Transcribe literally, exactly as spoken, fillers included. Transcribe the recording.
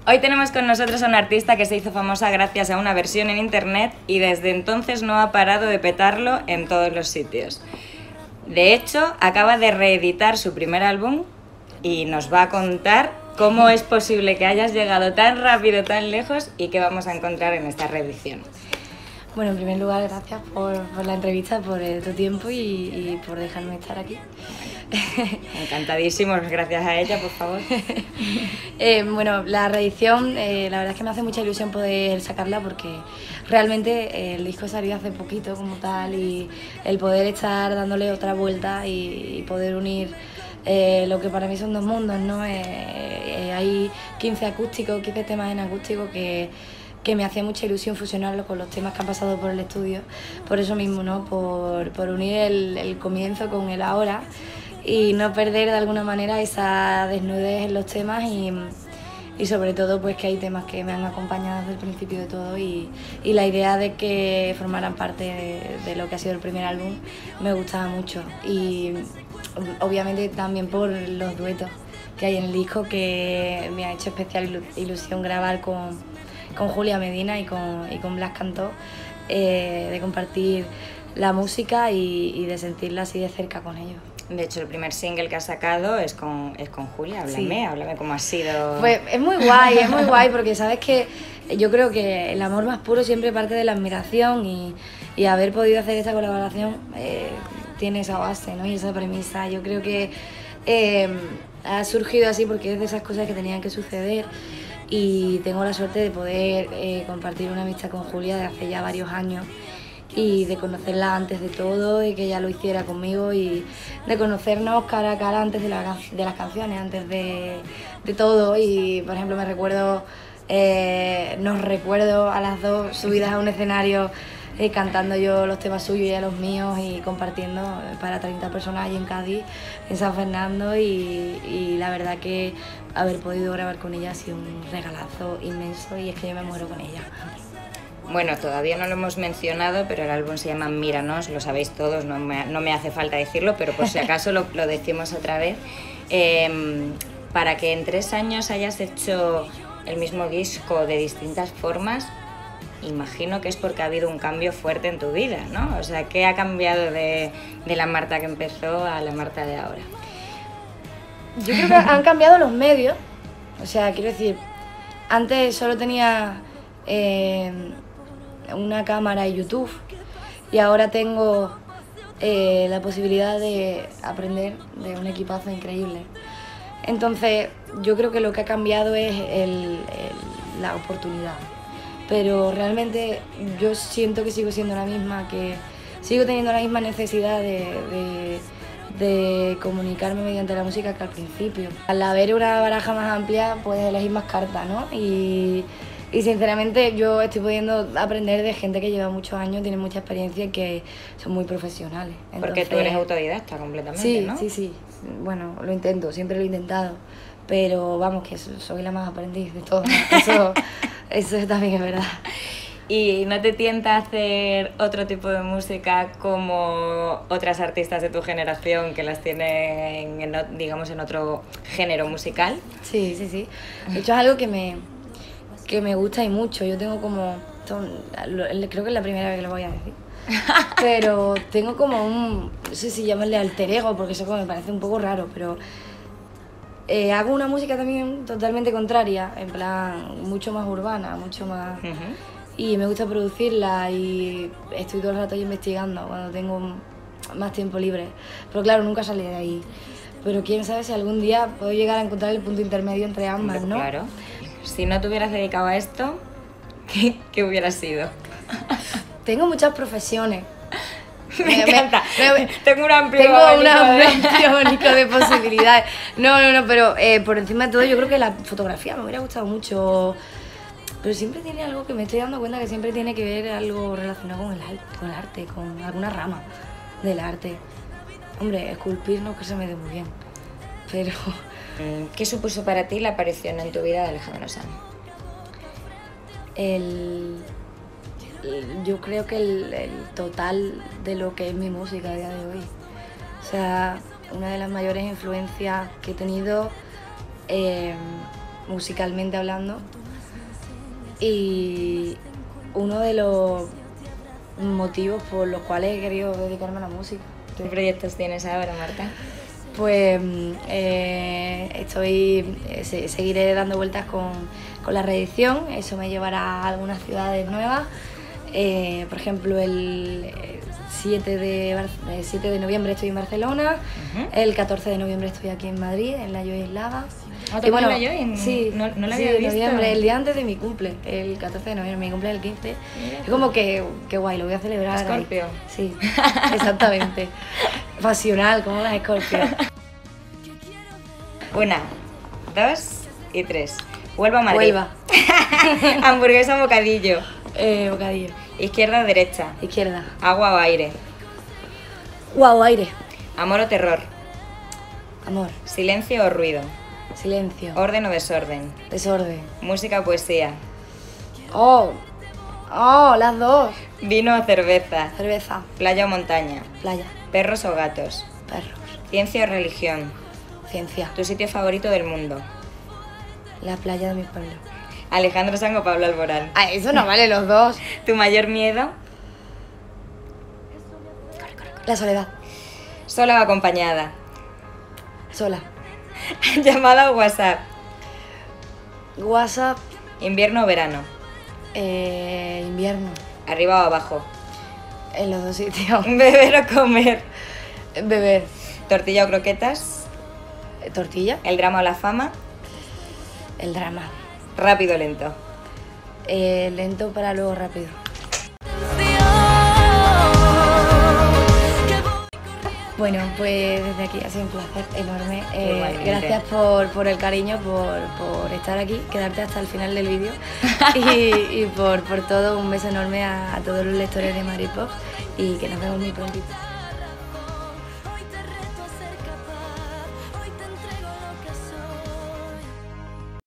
Hoy tenemos con nosotros a una artista que se hizo famosa gracias a una versión en internet y desde entonces no ha parado de petarlo en todos los sitios. De hecho, acaba de reeditar su primer álbum y nos va a contar cómo es posible que hayas llegado tan rápido, tan lejos y qué vamos a encontrar en esta reedición. Bueno, en primer lugar, gracias por, por la entrevista, por el, tu tiempo y, y por dejarme estar aquí. Encantadísimos, gracias a ella, por favor. eh, bueno, la reedición, eh, la verdad es que me hace mucha ilusión poder sacarla porque realmente eh, el disco salió hace poquito como tal y el poder estar dándole otra vuelta y, y poder unir eh, lo que para mí son dos mundos, ¿no? Eh, eh, hay quince acústicos, quince temas en acústico que... que me hacía mucha ilusión fusionarlo con los temas que han pasado por el estudio, por eso mismo, ¿no? Por, por unir el, el comienzo con el ahora y no perder de alguna manera esa desnudez en los temas y, y sobre todo pues que hay temas que me han acompañado desde el principio de todo y, y la idea de que formaran parte de, de lo que ha sido el primer álbum me gustaba mucho y obviamente también por los duetos que hay en el disco que me ha hecho especial ilusión grabar con con Julia Medina y con, y con Blas Cantó, eh, de compartir la música y, y de sentirla así de cerca con ellos. De hecho, el primer single que has sacado es con, es con Julia. Háblame, sí. háblame cómo ha sido. Pues es muy guay, es muy guay porque sabes que yo creo que el amor más puro siempre parte de la admiración y, y haber podido hacer esta colaboración eh, tiene esa base, ¿no? Y esa premisa. Yo creo que eh, ha surgido así porque es de esas cosas que tenían que suceder. Y tengo la suerte de poder eh, compartir una amistad con Julia de hace ya varios años y de conocerla antes de todo, de que ella lo hiciera conmigo y de conocernos cara a cara antes de, la, de las canciones, antes de, de todo. Y por ejemplo me recuerdo, eh, nos recuerdo a las dos subidas a un escenario eh, cantando yo los temas suyos y ella los míos y compartiendo para treinta personas allí en Cádiz, en San Fernando y, y la verdad que haber podido grabar con ella ha sido un regalazo inmenso y es que yo me muero con ella. Bueno, todavía no lo hemos mencionado, pero el álbum se llama Míranos, lo sabéis todos, no me, no me hace falta decirlo, pero por si acaso lo, lo decimos otra vez. Eh, para que en tres años hayas hecho el mismo disco de distintas formas, imagino que es porque ha habido un cambio fuerte en tu vida, ¿no? O sea, ¿qué ha cambiado de, de la Marta que empezó a la Marta de ahora? Yo creo que han cambiado los medios, o sea, quiero decir, antes solo tenía eh, una cámara y YouTube y ahora tengo eh, la posibilidad de aprender de un equipazo increíble. Entonces, yo creo que lo que ha cambiado es el, el, la oportunidad, pero realmente yo siento que sigo siendo la misma, que sigo teniendo la misma necesidad de... de de comunicarme mediante la música que al principio. Al haber una baraja más amplia puedes elegir más cartas, ¿no? Y, y sinceramente yo estoy pudiendo aprender de gente que lleva muchos años, tiene mucha experiencia y que son muy profesionales. Entonces, porque tú eres autodidacta completamente, sí, ¿no? Sí, sí, bueno, lo intento, siempre lo he intentado, pero vamos, que soy la más aprendiz de todo, eso, eso también es verdad. ¿Y no te tienta hacer otro tipo de música como otras artistas de tu generación que las tienen, en, digamos, en otro género musical? Sí, sí, sí. De hecho es algo que me, que me gusta y mucho. Yo tengo como... Creo que es la primera vez que lo voy a decir. Pero tengo como un... No sé si llamarle alter ego, porque eso me parece un poco raro, pero... Eh, hago una música también totalmente contraria, en plan, mucho más urbana, mucho más... Uh-huh. Y me gusta producirla y estoy todo el rato investigando cuando tengo más tiempo libre. Pero claro, nunca salí de ahí. Pero quién sabe si algún día puedo llegar a encontrar el punto intermedio entre ambas, ¿no? Claro. Si no te hubieras dedicado a esto, ¿qué, qué hubiera sido? Tengo muchas profesiones. Me encanta. Me, me, tengo un amplio tengo un abanico de posibilidades. No, no, no, pero eh, por encima de todo yo creo que la fotografía me hubiera gustado mucho. Pero siempre tiene algo que me estoy dando cuenta que siempre tiene que ver algo relacionado con el, con el arte, con alguna rama del arte. Hombre, esculpir no que se me dé muy bien, pero... ¿Qué supuso para ti la aparición en tu vida de Alejandro Sanz? El, el, yo creo que el, el total de lo que es mi música a día de hoy. O sea, una de las mayores influencias que he tenido... Eh, musicalmente hablando. Y uno de los motivos por los cuales he querido dedicarme a la música. ¿Qué proyectos tienes ahora, Marta? Pues eh, estoy, eh, seguiré dando vueltas con, con la reedición, eso me llevará a algunas ciudades nuevas. Eh, por ejemplo, el siete de noviembre estoy en Barcelona, uh-huh. El catorce de noviembre estoy aquí en Madrid, en la Joy Lava. ¿Ah, te bueno, la Joy? Sí, no, no la sí, había visto. Noviembre, el día antes de mi cumple, el catorce de noviembre, mi cumple es el quince. Mira. Es como que, que guay, lo voy a celebrar. Scorpio. Sí, exactamente. Pasional, como las Scorpio. Una, dos y tres. Huelva, Madrid. Huelva. Hamburguesa o bocadillo. Eh, bocadillo. Izquierda o derecha. Izquierda. Agua o aire. Guau, aire. Amor o terror. Amor. Silencio o ruido. Silencio. Orden o desorden. Desorden. Música o poesía. Oh, oh, las dos. Vino o cerveza. Cerveza. Playa o montaña. Playa. Perros o gatos. Perros. Ciencia o religión. Ciencia. Tu sitio favorito del mundo. La playa de mi pueblo. Alejandro Sanz o Pablo Alborán. Ah, eso no vale los dos. ¿Tu mayor miedo? La soledad. ¿Sola o acompañada? Sola. ¿Llamada o WhatsApp? WhatsApp. ¿Invierno o verano? Eh, invierno. ¿Arriba o abajo? En los dos sitios. ¿Beber o comer? Beber. ¿Tortilla o croquetas? ¿Tortilla? ¿El drama o la fama? El drama. ¿Rápido o lento? Eh, lento para luego rápido. Bueno, pues desde aquí ha sido un placer enorme. Eh, gracias por, por el cariño, por, por estar aquí, quedarte hasta el final del vídeo y, y por, por todo. Un beso enorme a, a todos los lectores de Madrid Pop y que nos vemos muy prontito.